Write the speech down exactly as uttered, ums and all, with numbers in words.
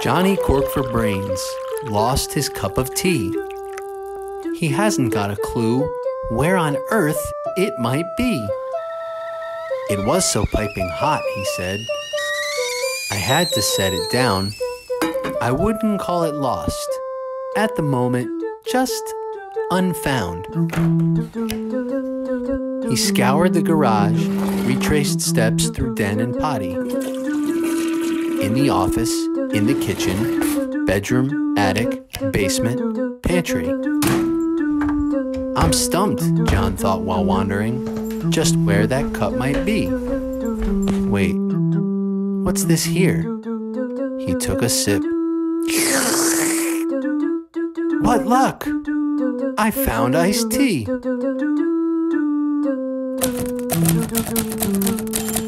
Johnny Cork for Brains lost his cup of tea. He hasn't got a clue where on earth it might be. It was so piping hot, he said. I had to set it down. I wouldn't call it lost. At the moment, just unfound. He scoured the garage, retraced steps through den and potty. In the office, in the kitchen, bedroom, attic, basement, pantry. I'm stumped, John thought while wandering, just where that cup might be. Wait, what's this here? He took a sip. What luck! I found iced tea.